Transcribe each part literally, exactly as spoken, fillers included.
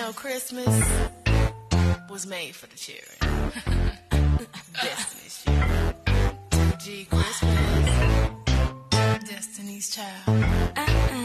know, Christmas was made for the children. Destiny's children. G Christmas. Destiny's child. Uh-uh.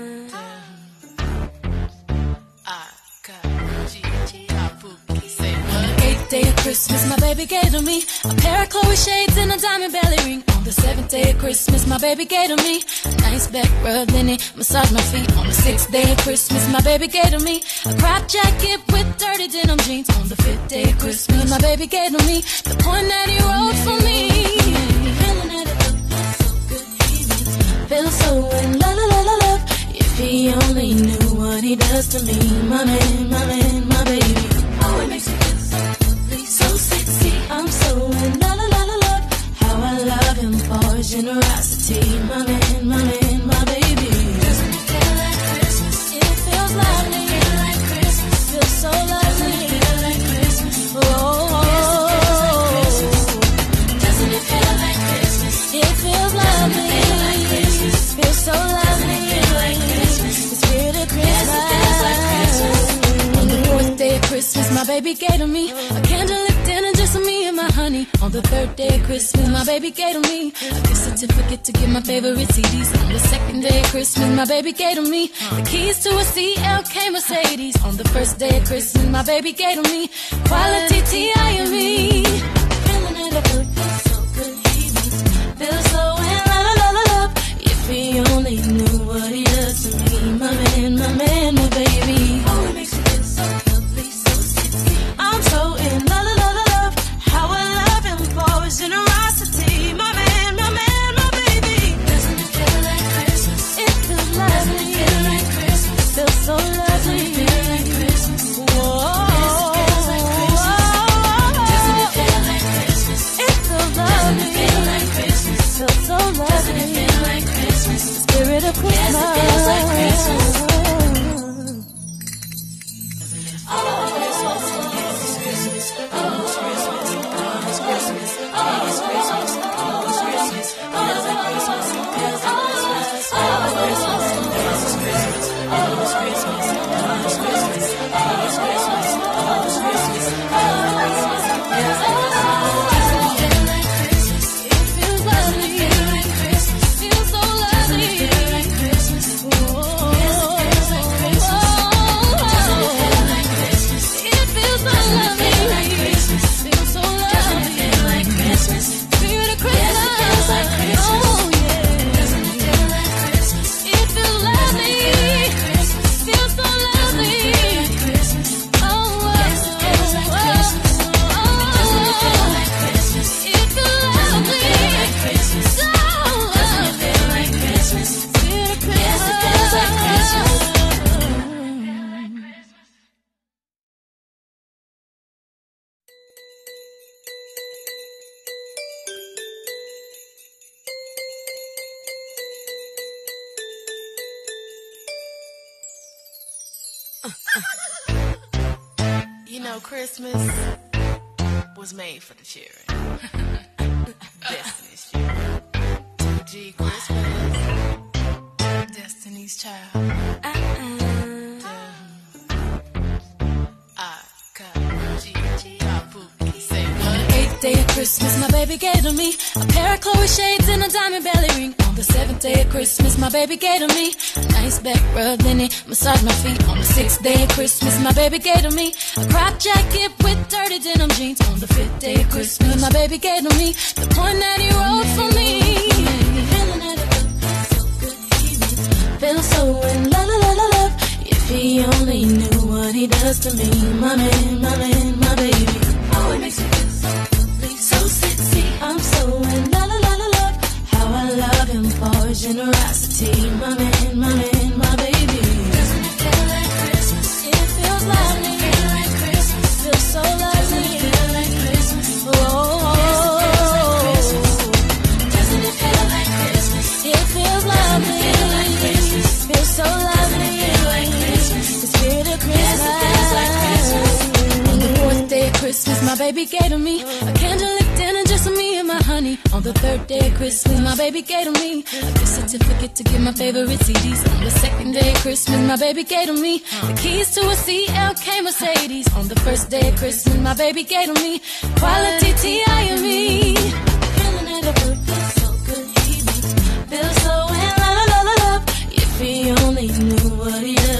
I got G. Kabuki. Say what? Eighth day of Christmas, my baby gave to me a pair of Chloe shades and a diamond belly ring. On the seventh day of Christmas, my baby gave to me a nice back rub, then he massaged my feet. On the sixth day of Christmas, my baby gave to me a crop jacket with dirty denim jeans. On the fifth day of Christmas, my baby gave to me the point that he wrote for me. Feeling that it feels so good, he makes me feel so in love, love, love, love. If he only knew what he does to me, my man, my man, my baby. Oh, it makes me feel so lovely, so sexy. I'm so in love, love, love, love. How I love him for his generosity, my man, my man, my baby. Doesn't it feel like Christmas? It feels lovely. Doesn't it feel like Christmas? Feels so lovely. Doesn't it feel like Christmas? Oh, doesn't it feel like Christmas? It feels lovely. Doesn't it feel like Christmas? Feels so lovely. Doesn't it feel like Christmas? The spirit of Christmas. Yes, it feels like Christmas. On the fourth day of Christmas, my baby gave to me a candlelit dinner just for me and my honey. On the third day of Christmas, my baby gave to me a gift certificate to get my favorite C Ds. On the second day of Christmas, my baby gave to me the keys to a C L K Mercedes. On the first day of Christmas, my baby gave to me quality T I and me. Feeling it up, it feels so good, he makes me feel so in love, love, love, love. If he only knew what he does to me, my man, my man, my baby. Oh, it makes me feel so lovely, so sexy. I'm so in love, love, love, love. How I love him for his generosity, my man, my man, my baby. Doesn't it feel like Christmas? It feels lovely. Doesn't it feel like Christmas? Feels so lovely. Doesn't it feel like Christmas? Whoa. Doesn't it feel like Christmas? It feels lovely. Doesn't it feel like Christmas? Feels so lovely. Doesn't it feel like Christmas? The spirit of Christmas. Yes, it feels like Christmas. You know, Christmas was made for the children. Destiny's children. G Christmas. Destiny's child. Uh-uh. I got G. Kabuki. Say what? Eighth day of Christmas, my baby gave to me a pair of Chloe shades and a diamond belly ring. On the seventh day of Christmas, my baby gave to me a nice back rub, then he massaged my feet. On the sixth day of Christmas, my baby gave to me a crop jacket with dirty denim jeans. On the fifth day of Christmas, my baby gave to me the point that he wrote for me. Feeling that it feels so good, he makes me feel so in love, love, love, love. If he only knew what he does to me, my man, my man, my baby. Oh, it makes me feel so lovely, so sexy. I'm so in love, love, love, love. How I love him for his generosity, my man, my man, my baby. Doesn't it feel like Christmas? It feels lovely. Doesn't it feel like Christmas? Feels so lovely. Doesn't it feel like Christmas? Oh, doesn't it feel like Christmas? It feels lovely. Doesn't it feel like Christmas? Feels so lovely. Doesn't it feel like Christmas? The spirit of Christmas. Yes, it feels like Christmas. On the fourth day of Christmas, my baby gave to me a candlelit dinner just for me and my honey. On the third day of Christmas, my baby gave to me a gift certificate to get my favorite C Ds. On the second day of Christmas, my baby gave to me the keys to a C L K Mercedes. On the first day of Christmas, my baby gave to me quality T I and me. Feeling at a birthday so good, he makes me feel so in love, love, love. If he only knew what he does.